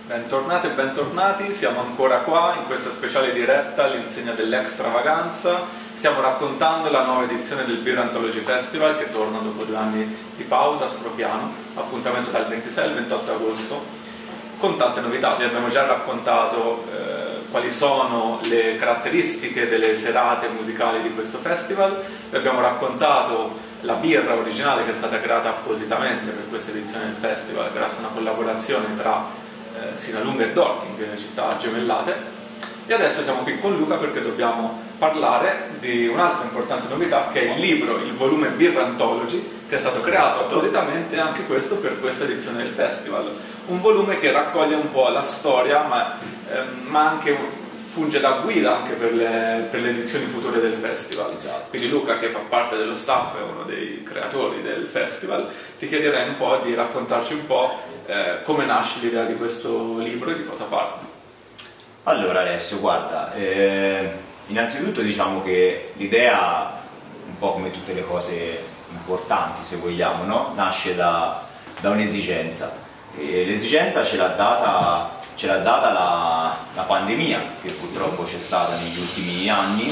Bentornate e bentornati, siamo ancora qua in questa speciale diretta all'insegna dell'Extravaganza. Stiamo raccontando la nuova edizione del Beer Anthology Festival che torna dopo 2 anni di pausa a Scrofiano, appuntamento dal 26 al 28 agosto, con tante novità. Vi abbiamo già raccontato quali sono le caratteristiche delle serate musicali di questo festival, vi abbiamo raccontato la birra originale che è stata creata appositamente per questa edizione del festival grazie a una collaborazione tra Sinalunga e Dorking, città gemellate, e adesso siamo qui con Luca perché dobbiamo parlare di un'altra importante novità che è il libro, il volume Beer Anthology, che è stato creato appositamente anche questo per questa edizione del festival. Un volume che raccoglie un po' la storia ma anche funge da guida anche per le edizioni future del festival. Esatto. Quindi Luca, che fa parte dello staff, è uno dei creatori del festival, ti chiederei un po' di raccontarci un po' come nasce l'idea di questo libro e di cosa parla. Allora Alessio, guarda, innanzitutto diciamo che l'idea, un po' come tutte le cose importanti se vogliamo, no? Nasce da un'esigenza, e l'esigenza ce l'ha data la pandemia che purtroppo c'è stata negli ultimi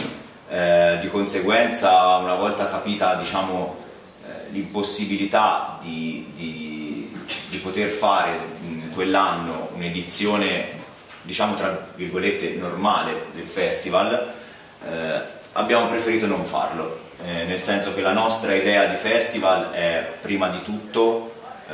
anni. Di conseguenza, una volta capita, diciamo, l'impossibilità di poter fare in quell'anno un'edizione, diciamo tra virgolette, normale del festival, abbiamo preferito non farlo, nel senso che la nostra idea di festival è prima di tutto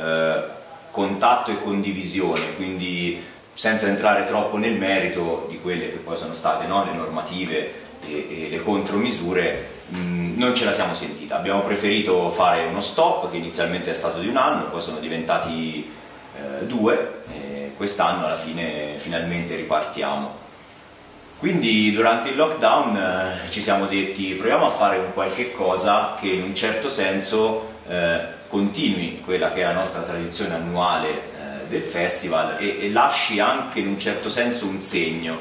contatto e condivisione, quindi senza entrare troppo nel merito di quelle che poi sono state, no, le normative e le contromisure, non ce la siamo sentita. Abbiamo preferito fare uno stop che inizialmente è stato di 1 anno, poi sono diventati 2, e quest'anno alla fine finalmente ripartiamo. Quindi durante il lockdown ci siamo detti proviamo a fare un qualche cosa che in un certo senso continui quella che è la nostra tradizione annuale del festival e lasci anche in un certo senso un segno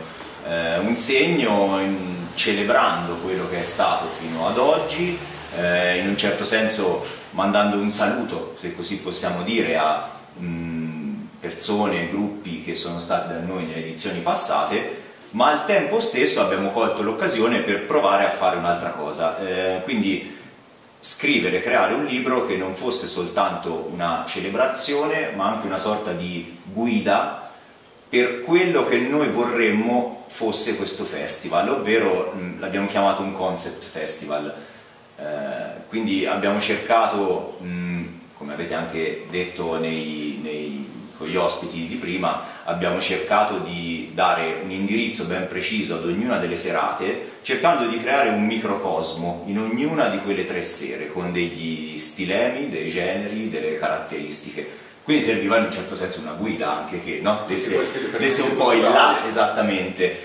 celebrando quello che è stato fino ad oggi, in un certo senso mandando un saluto, se così possiamo dire, a persone e gruppi che sono stati da noi nelle edizioni passate, ma al tempo stesso abbiamo colto l'occasione per provare a fare un'altra cosa, quindi creare un libro che non fosse soltanto una celebrazione ma anche una sorta di guida per quello che noi vorremmo fosse questo festival, ovvero l'abbiamo chiamato un concept festival. Quindi abbiamo cercato, come avete anche detto con gli ospiti di prima, abbiamo cercato di dare un indirizzo ben preciso ad ognuna delle serate, cercando di creare un microcosmo in ognuna di quelle 3 sere, con degli stilemi, dei generi, delle caratteristiche. Quindi serviva in un certo senso una guida anche che, no, desse un po' il là, esattamente,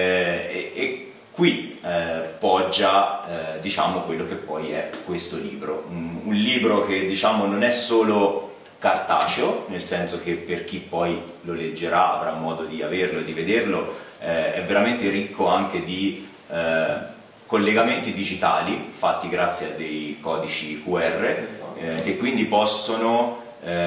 e qui poggia diciamo quello che poi è questo libro, un libro che, diciamo, non è solo cartaceo, nel senso che per chi poi lo leggerà avrà modo di averlo e di vederlo, è veramente ricco anche di collegamenti digitali fatti grazie a dei codici QR che quindi possono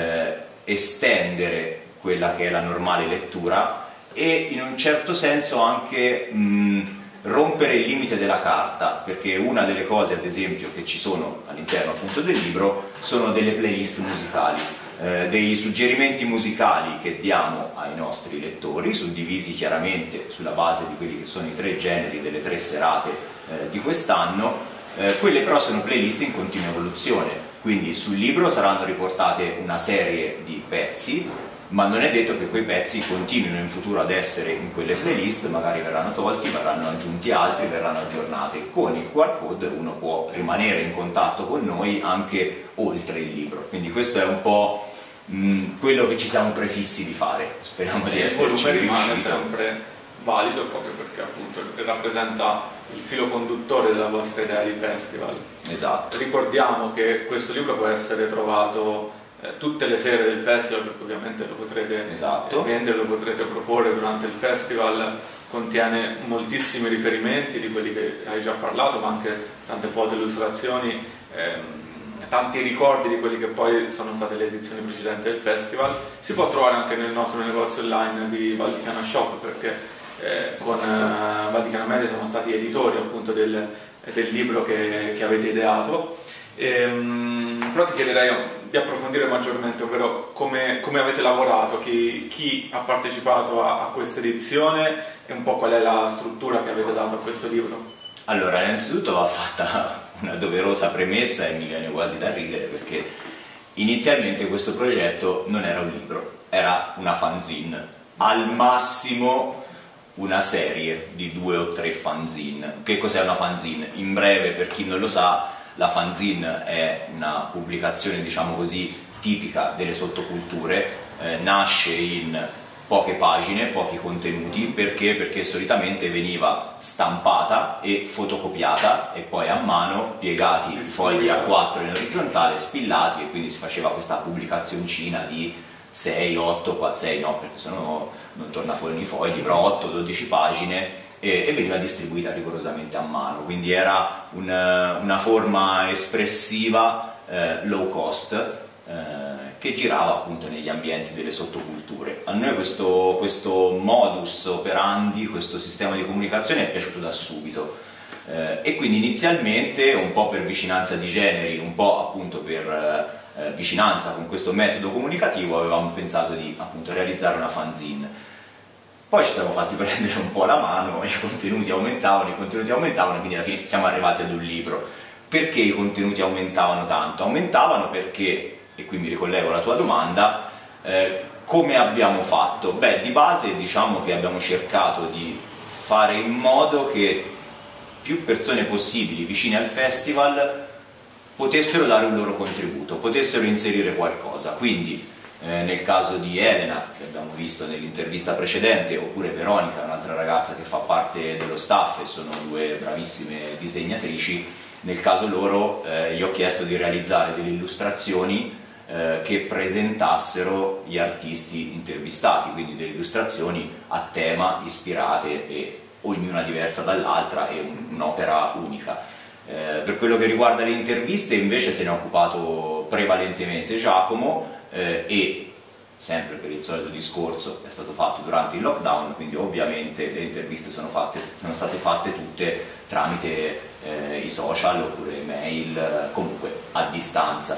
estendere quella che è la normale lettura e in un certo senso anche rompere il limite della carta, perché una delle cose, ad esempio, che ci sono all'interno appunto del libro sono delle playlist musicali, dei suggerimenti musicali che diamo ai nostri lettori, suddivisi chiaramente sulla base di quelli che sono i 3 generi delle 3 serate di quest'anno. Quelle però sono playlist in continua evoluzione, quindi sul libro saranno riportate una serie di pezzi, ma non è detto che quei pezzi continuino in futuro ad essere in quelle playlist, magari verranno tolti, verranno aggiunti altri, verranno aggiornati. Con il QR code uno può rimanere in contatto con noi anche oltre il libro, quindi questo è un po' quello che ci siamo prefissi di fare, speriamo di esserci riusciti. Il volume rimane sempre valido proprio perché appunto rappresenta il filo conduttore della vostra idea di festival. Esatto. Ricordiamo che questo libro può essere trovato tutte le sere del festival, perché ovviamente lo potrete vendere, lo potrete proporre durante il festival, contiene moltissimi riferimenti di quelli che hai già parlato, ma anche tante foto e illustrazioni tanti ricordi di quelli che poi sono state le edizioni precedenti del festival. Si può trovare anche nel nostro negozio online di Valdicana Shop, perché con Valdicana Media siamo stati editori appunto del libro che avete ideato. Però ti chiederei di approfondire maggiormente, ovvero come avete lavorato, chi ha partecipato a questa edizione e un po' qual è la struttura che avete dato a questo libro. Allora, innanzitutto va fatta una doverosa premessa e mi viene quasi da ridere, perché inizialmente questo progetto non era un libro, era una fanzine, al massimo una serie di 2 o 3 fanzine. Che cos'è una fanzine? In breve, per chi non lo sa, la fanzine è una pubblicazione, diciamo così, tipica delle sottoculture, nasce in poche pagine, pochi contenuti. Perché? Perché solitamente veniva stampata e fotocopiata e poi a mano piegati i fogli A4 in orizzontale, spillati, e quindi si faceva questa pubblicazioncina di 6, 8, 6 no, perché sennò non torna fuori i fogli, però 8-12 pagine, e veniva distribuita rigorosamente a mano. Quindi era una forma espressiva low cost, che girava appunto negli ambienti delle sottoculture. A noi questo modus operandi, questo sistema di comunicazione è piaciuto da subito, e quindi inizialmente, un po' per vicinanza di generi, un po' appunto per vicinanza con questo metodo comunicativo, avevamo pensato di appunto realizzare una fanzine. Poi ci siamo fatti prendere un po' la mano, i contenuti aumentavano, e quindi alla fine siamo arrivati ad un libro. Perché i contenuti aumentavano tanto? Aumentavano perché, e qui mi ricollego alla tua domanda, come abbiamo fatto? Beh, di base diciamo che abbiamo cercato di fare in modo che più persone possibili vicine al festival potessero dare un loro contributo, potessero inserire qualcosa. Quindi nel caso di Elena, che abbiamo visto nell'intervista precedente, oppure Veronica, un'altra ragazza che fa parte dello staff e sono 2 bravissime disegnatrici, nel caso loro gli ho chiesto di realizzare delle illustrazioni che presentassero gli artisti intervistati, quindi delle illustrazioni a tema, ispirate, e ognuna diversa dall'altra, e un'opera unica. Per quello che riguarda le interviste invece se ne è occupato prevalentemente Giacomo, e sempre per il solito discorso è stato fatto durante il lockdown, quindi ovviamente le interviste sono state fatte tutte tramite i social oppure mail, comunque a distanza.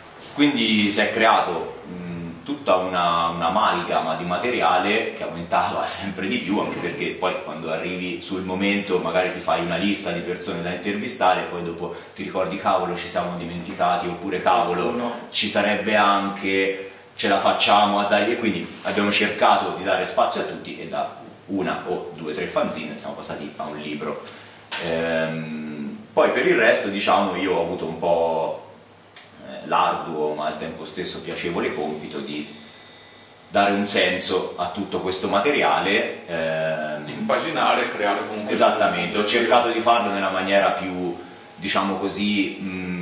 Quindi si è creato tutta un'amalgama di materiale che aumentava sempre di più, anche perché poi quando arrivi sul momento magari ti fai una lista di persone da intervistare e poi dopo ti ricordi cavolo ci siamo dimenticati, oppure cavolo ci sarebbe anche, ce la facciamo a dare, e quindi abbiamo cercato di dare spazio a tutti, e da 1 o 2 o 3 fanzine siamo passati a un libro. Poi per il resto diciamo io ho avuto un po' l'arduo ma al tempo stesso piacevole compito di dare un senso a tutto questo materiale, impaginare, creare comunque. Esattamente, ho cercato di farlo nella maniera più, diciamo così,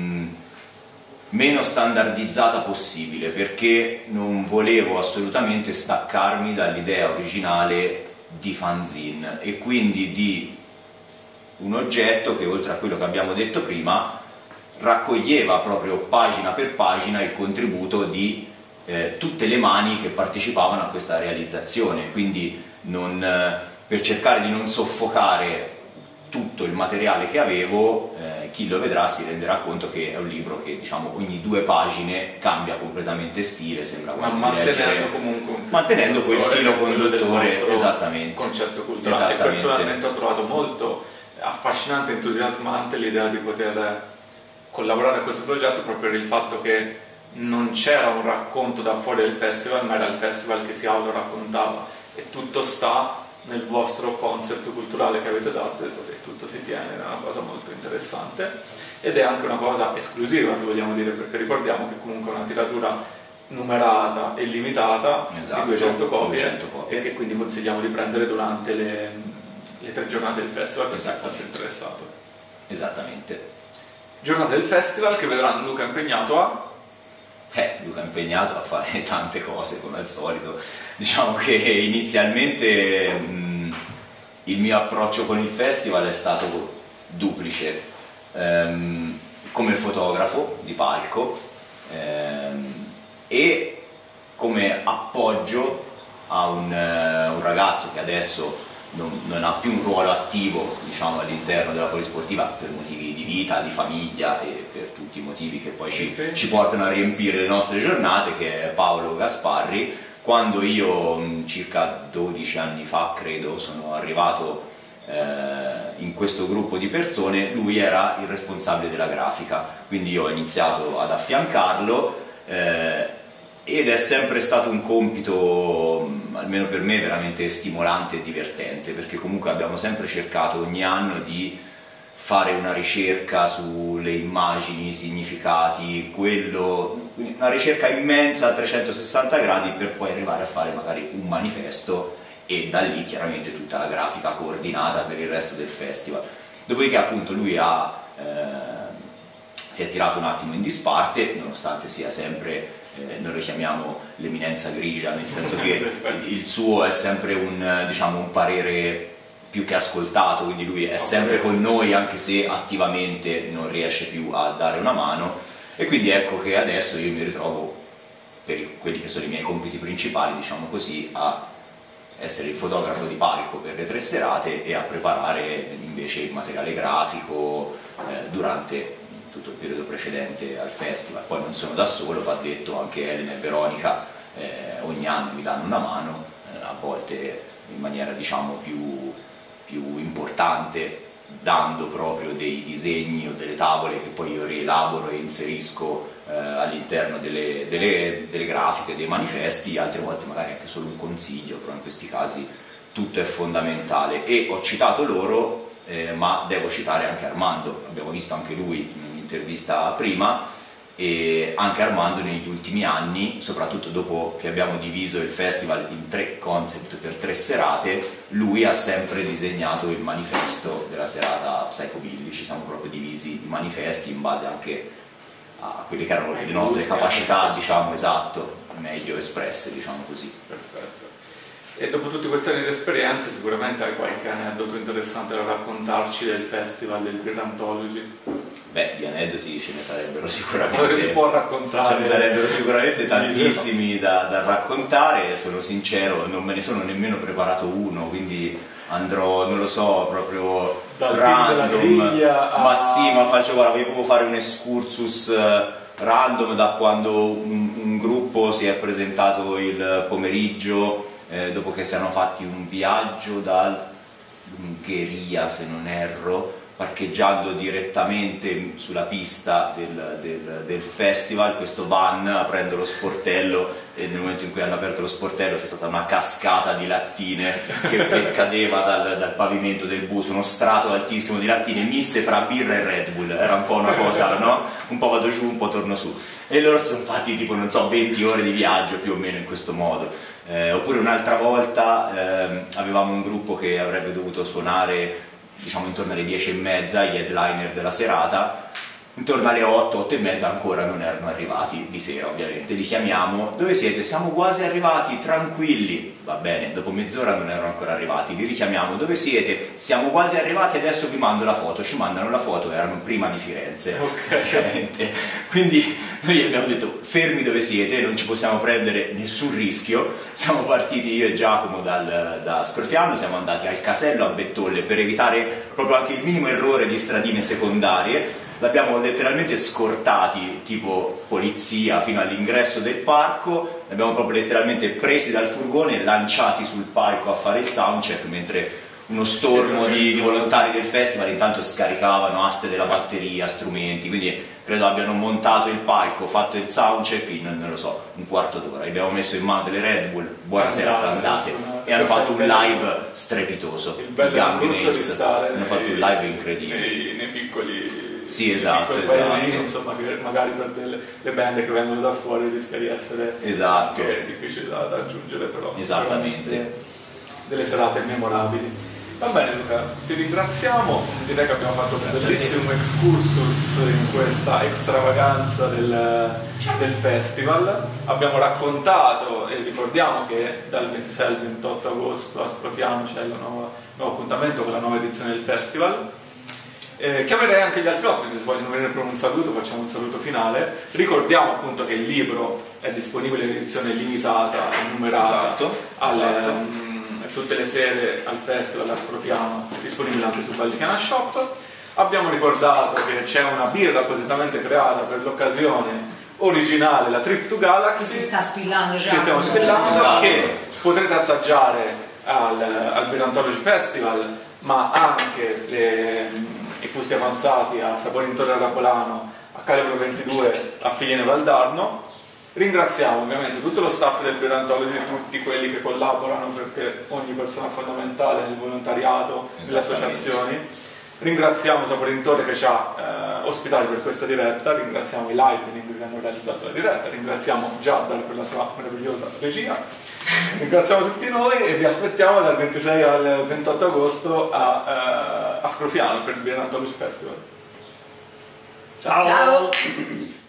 meno standardizzata possibile, perché non volevo assolutamente staccarmi dall'idea originale di fanzine, e quindi di un oggetto che, oltre a quello che abbiamo detto prima, raccoglieva proprio pagina per pagina il contributo di tutte le mani che partecipavano a questa realizzazione. Quindi per cercare di non soffocare tutto il materiale che avevo, chi lo vedrà si renderà conto che è un libro che, diciamo, ogni 2 pagine cambia completamente stile, sembra quasi mantenendo comunque mantenendo quel filo conduttore, esattamente, concetto culturale. E personalmente ho trovato molto affascinante e entusiasmante l'idea di poter collaborare a questo progetto, proprio per il fatto che non c'era un racconto da fuori del festival, ma era il festival che si autoraccontava, e tutto sta nel vostro concept culturale che avete dato, e tutto si tiene. È una cosa molto interessante, ed è anche una cosa esclusiva, se vogliamo dire, perché ricordiamo che comunque è una tiratura numerata e limitata, esatto, di 200 copie, e che quindi consigliamo di prendere durante le 3 giornate del festival per chi fosse interessato. Esattamente. Giornate del festival che vedranno Luca impegnato a fare tante cose, come al solito. Diciamo che inizialmente il mio approccio con il festival è stato duplice. come fotografo di palco e come appoggio a un ragazzo che adesso non ha più un ruolo attivo, diciamo, all'interno della polisportiva per motivi di vita, di famiglia e per tutti i motivi che poi ci portano a riempire le nostre giornate, che è Paolo Gasparri. Quando io circa 12 anni fa, credo, sono arrivato in questo gruppo di persone, lui era il responsabile della grafica, quindi io ho iniziato ad affiancarlo ed è sempre stato un compito, almeno per me, veramente stimolante e divertente, perché comunque abbiamo sempre cercato ogni anno di fare una ricerca sulle immagini, i significati, una ricerca immensa a 360 gradi per poi arrivare a fare magari un manifesto e da lì chiaramente tutta la grafica coordinata per il resto del festival. Dopodiché appunto lui si è tirato un attimo in disparte, nonostante sia sempre, noi lo chiamiamo l'eminenza grigia, nel senso che il suo è sempre diciamo, un parere più che ascoltato, quindi lui è sempre con noi anche se attivamente non riesce più a dare una mano, e quindi ecco che adesso io mi ritrovo, per quelli che sono i miei compiti principali, diciamo così, a essere il fotografo di palco per le 3 serate e a preparare invece il materiale grafico durante tutto il periodo precedente al festival. Poi non sono da solo, va detto, anche Elena e Veronica ogni anno mi danno una mano, a volte in maniera diciamo più importante, dando proprio dei disegni o delle tavole che poi io rielaboro e inserisco all'interno delle grafiche, dei manifesti, altre volte magari anche solo un consiglio, però in questi casi tutto è fondamentale. E ho citato loro, ma devo citare anche Armando, abbiamo visto anche lui in un'intervista prima, e anche Armando negli ultimi anni, soprattutto dopo che abbiamo diviso il festival in 3 concept per 3 serate, lui ha sempre disegnato il manifesto della serata Psychobilly. Ci siamo proprio divisi i manifesti in base anche a quelle che erano le nostre capacità, diciamo, meglio espresse, diciamo così. Perfetto. E dopo tutte queste anni di esperienze sicuramente hai qualche aneddoto interessante da raccontarci del festival del Beer Anthology? Beh, di aneddoti ce ne sarebbero sicuramente. Quello che si può raccontare. Ce ne sarebbero sicuramente tantissimi da raccontare, sono sincero, non me ne sono nemmeno preparato uno, quindi andrò, non lo so, proprio dal random. Ma sì, ma voglio proprio fare un excursus random da quando un gruppo si è presentato il pomeriggio, dopo che si hanno fatti un viaggio dall'Ungheria, se non erro, parcheggiando direttamente sulla pista del festival, questo van aprendo lo sportello, e nel momento in cui hanno aperto lo sportello c'è stata una cascata di lattine che cadeva dal pavimento del bus, uno strato altissimo di lattine miste fra birra e Red Bull, era un po' una cosa, no? Un po' vado giù, un po' torno su, e loro sono fatti tipo, non so, 20 ore di viaggio più o meno in questo modo. Oppure un'altra volta avevamo un gruppo che avrebbe dovuto suonare diciamo intorno alle 10:30, gli headliner della serata. Intorno alle 8, 8:30 ancora non erano arrivati, di sera ovviamente. Li chiamiamo: dove siete? Siamo quasi arrivati, tranquilli. Va bene, dopo mezz'ora non erano ancora arrivati, li richiamiamo: dove siete? Siamo quasi arrivati, adesso vi mando la foto. Ci mandano la foto, erano prima di Firenze, praticamente. Quindi noi abbiamo detto: fermi dove siete, non ci possiamo prendere nessun rischio. Siamo partiti io e Giacomo da Scrofiano, siamo andati al casello a Bettolle per evitare proprio anche il minimo errore di stradine secondarie. L'abbiamo letteralmente scortati, tipo polizia, fino all'ingresso del parco, li abbiamo proprio letteralmente presi dal furgone e lanciati sul palco a fare il soundcheck, mentre uno stormo di volontari del festival intanto scaricavano aste della batteria, strumenti, quindi credo abbiano montato il palco, fatto il soundcheck in, non lo so, un quarto d'ora. Abbiamo messo in mano delle Red Bull, buonasera, andate, e hanno fatto un live strepitoso. Il bello Young brutto di Nails stare hanno fatto un live incredibile. Nei piccoli... Sì, esatto, paesini, insomma, che magari per le band che vengono da fuori rischia di essere anche difficile da raggiungere, però esattamente delle serate memorabili. Va bene Luca, ti ringraziamo, direi che abbiamo fatto un bellissimo excursus in questa extravaganza del festival. Abbiamo raccontato, e ricordiamo che dal 26 al 28 agosto a Scrofiano c'è il nuovo appuntamento con la nuova edizione del festival. Chiamerei anche gli altri ospiti, se vogliono venire per un saluto, facciamo un saluto finale. Ricordiamo appunto che il libro è disponibile in edizione limitata e numerata, tutte le sere al festival a Scrofiano, disponibile anche su Balticana Shop. Abbiamo ricordato che c'è una birra appositamente creata per l'occasione, originale, la Trip to Galaxy, si sta spillando già, che stiamo spillando, che potrete assaggiare al Beer Anthology Festival, ma anche i fusti avanzati a Sapore in Torre Arapolano, a Calibro 22, a Figliene Valdarno. Ringraziamo ovviamente tutto lo staff del Beer Anthology, tutti quelli che collaborano, perché ogni persona è fondamentale nel volontariato, nelle associazioni. Ringraziamo Sapore in Torre che ci ha ospitati per questa diretta, ringraziamo i Lightning che hanno realizzato la diretta, ringraziamo Jaddar per la sua meravigliosa regia, ringraziamo tutti noi e vi aspettiamo dal 26 al 28 agosto a Scrofiano per il Beer Anthology Festival. Ciao!